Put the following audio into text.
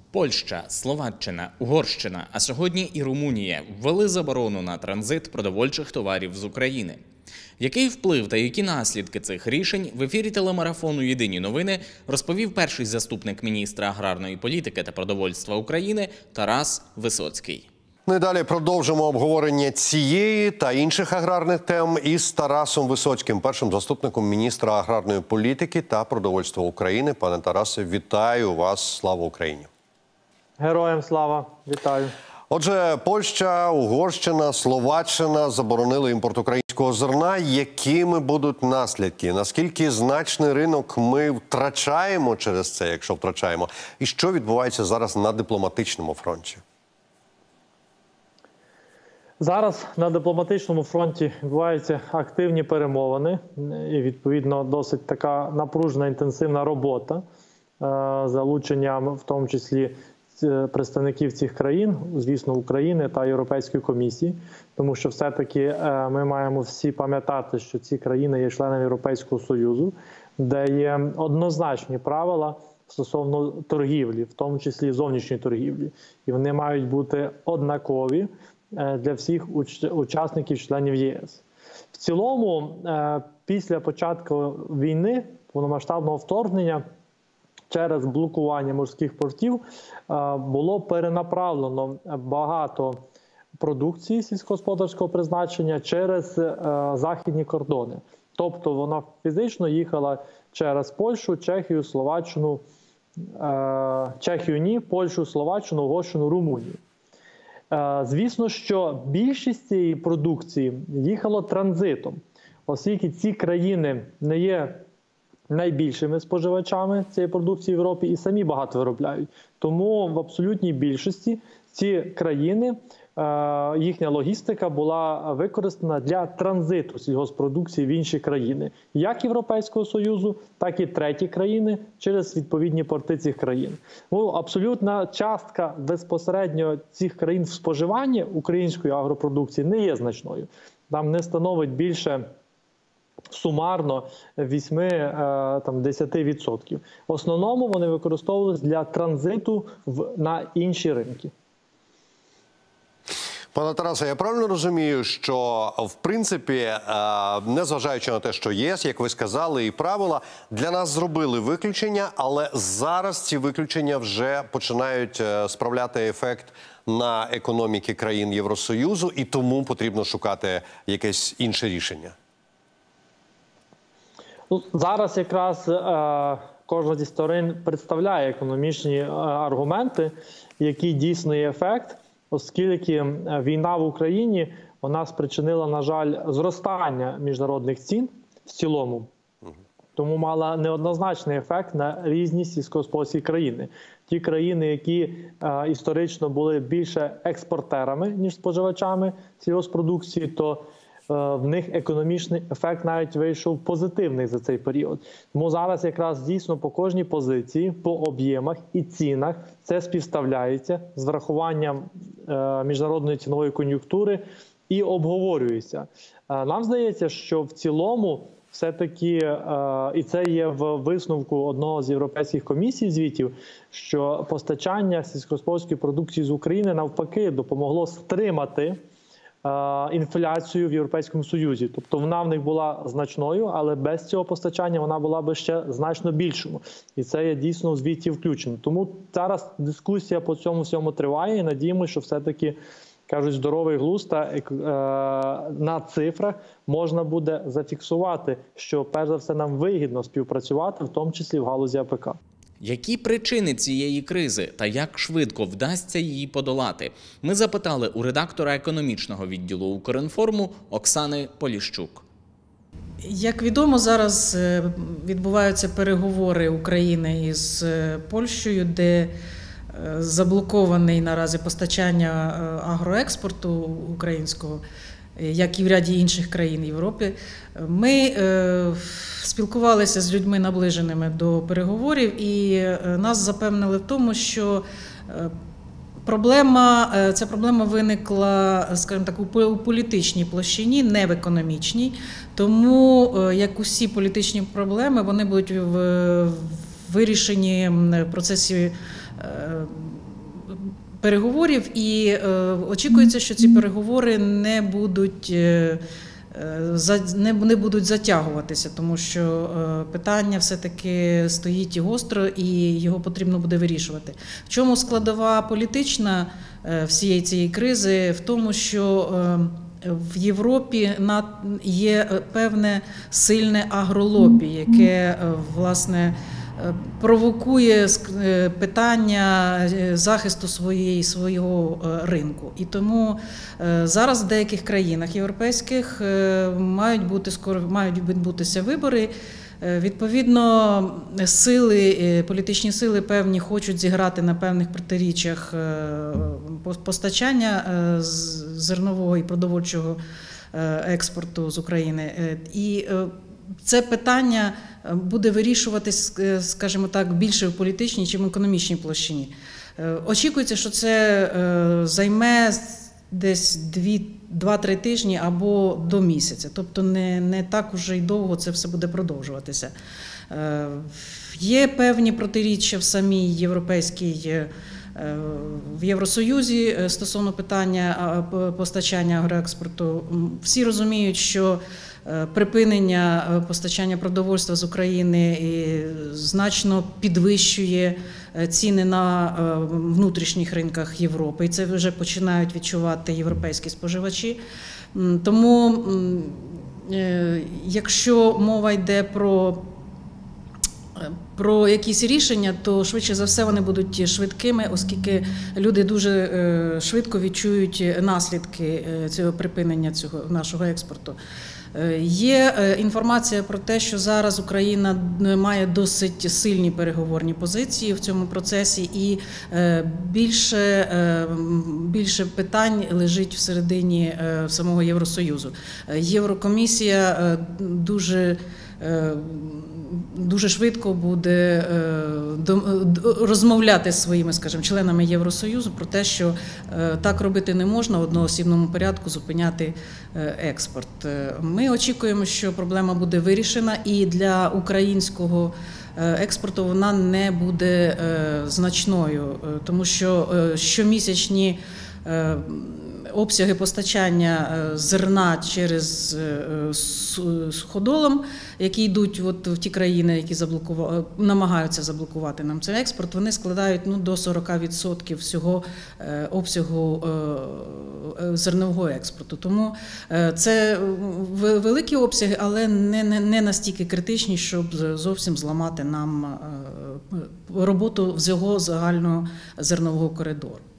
Польща, Словаччина, Угорщина, а сьогодні і Румунія ввели заборону на транзит продовольчих товарів з України. Який вплив та які наслідки цих рішень в ефірі телемарафону «Єдині новини» розповів перший заступник міністра аграрної політики та продовольства України Тарас Висоцький. Ну і далі продовжимо обговорення цієї та інших аграрних тем із Тарасом Висоцьким, першим заступником міністра аграрної політики та продовольства України. Пане Тарасе, вітаю вас! Слава Україні! Героям слава! Вітаю! Отже, Польща, Угорщина, Словаччина заборонили імпорт українського зерна. Якими будуть наслідки? Наскільки значний ринок ми втрачаємо через це, якщо втрачаємо? І що відбувається зараз на дипломатичному фронті? Зараз на дипломатичному фронті відбуваються активні перемовини і, відповідно, досить така напружена, інтенсивна робота з залученням, в тому числі, представників цих країн, звісно, України та Європейської комісії, тому що все-таки ми маємо всі пам'ятати, що ці країни є членами Європейського Союзу, де є однозначні правила стосовно торгівлі, в тому числі зовнішньої торгівлі. І вони мають бути однакові для всіх учасників-членів єС. В цілому, після початку війни, повномасштабного вторгнення, через блокування морських портів було перенаправлено багато продукції сільськогосподарського призначення через західні кордони. Тобто вона фізично їхала через Польщу, Чехію, Словаччину, Чехію ні, Польщу, Словаччину, Угорщину, Румунію. Звісно, що більшість цієї продукції їхало транзитом, оскільки ці країни не є найбільшими споживачами цієї продукції в Європі і самі багато виробляють. Тому в абсолютній більшості ці країни, їхня логістика була використана для транзиту сільгоспродукції в інші країни. Як Європейського Союзу, так і треті країни через відповідні порти цих країн. Ну, абсолютна частка безпосередньо цих країн в споживанні української агропродукції не є значною. Там не становить більше сумарно 8-10%. В основному вони використовувалися для транзиту на інші ринки. Пане Тарасе, я правильно розумію, що, в принципі, незважаючи на те, що ЄС, як ви сказали, і правила, для нас зробили виключення, але зараз ці виключення вже починають справляти ефект на економіки країн Євросоюзу, і тому потрібно шукати якесь інше рішення? Зараз якраз кожна зі сторон представляє економічні аргументи, який дійсно є ефект, оскільки війна в Україні, вона спричинила, на жаль, зростання міжнародних цін в цілому. Тому мала неоднозначний ефект на різні сільськогосподарські країни. Ті країни, які історично були більше експортерами, ніж споживачами сільгоспродукції, то в них економічний ефект навіть вийшов позитивний за цей період. Тому зараз якраз дійсно по кожній позиції, по об'ємах і цінах це співставляється з врахуванням міжнародної цінової кон'юнктури і обговорюється. Нам здається, що в цілому все-таки, і це є в висновку одного з європейських комісій звітів, що постачання сільськогосподарської продукції з України навпаки допомогло стримати інфляцію в Європейському Союзі. Тобто вона в них була значною, але без цього постачання вона була би ще значно більшою. І це є дійсно в звіті включено. Тому зараз дискусія по цьому всьому триває і надіємося, що все-таки, кажуть, здоровий глузд на цифрах можна буде зафіксувати, що перш за все нам вигідно співпрацювати, в тому числі в галузі АПК. Які причини цієї кризи та як швидко вдасться її подолати? Ми запитали у редактора економічного відділу Укрінформу Оксани Поліщук. Як відомо, зараз відбуваються переговори України із Польщею, де заблокований наразі постачання агроекспорту українського, як і в ряді інших країн Європи. Ми спілкувалися з людьми, наближеними до переговорів, і нас запевнили в тому, що ця проблема виникла, скажімо так, у політичній площині, не в економічній. Тому, як усі політичні проблеми, вони будуть вирішенні в процесі переговорів, і очікується, що ці переговори не будуть затягуватися, тому що питання все-таки стоїть і гостро, і його потрібно буде вирішувати. В чому складова політична всієї цієї кризи? В тому, що в Європі є певне сильне агролобі, яке, власне, провокує питання захисту свого ринку. І тому зараз в деяких країнах європейських мають відбутися вибори. Відповідно, політичні сили певні хочуть зіграти на певних протиріччях постачання зернового і продовольчого експорту з України. І це питання буде вирішуватись, скажімо так, більше в політичній, ніж в економічній площині. Очікується, що це займе десь 2-3 тижні або до місяця. Тобто не так уже й довго це все буде продовжуватися. Є певні протиріччя в самій в Євросоюзі стосовно питання постачання агроекспорту. Всі розуміють, що припинення постачання продовольства з України значно підвищує ціни на внутрішніх ринках Європи. І це вже починають відчувати європейські споживачі. Тому, якщо мова йде про якісь рішення, то швидше за все вони будуть швидкими, оскільки люди дуже швидко відчують наслідки цього припинення нашого експорту. Є інформація про те, що зараз Україна має досить сильні переговорні позиції в цьому процесі, і більше питань лежить всередині самого Євросоюзу. Єврокомісія дуже швидко буде розмовляти з своїми, скажімо, членами Євросоюзу про те, що так робити не можна, в одноосібному порядку зупиняти експорт. Ми очікуємо, що проблема буде вирішена, і для українського експорту вона не буде значною, тому що щомісячні обсяги постачання зерна через суходолом, які йдуть в ті країни, які намагаються заблокувати нам цей експорт, вони складають до 40% всього обсягу зернового експорту. Тому це великі обсяги, але не настільки критичні, щоб зовсім зламати нам роботу всього загального зернового коридору.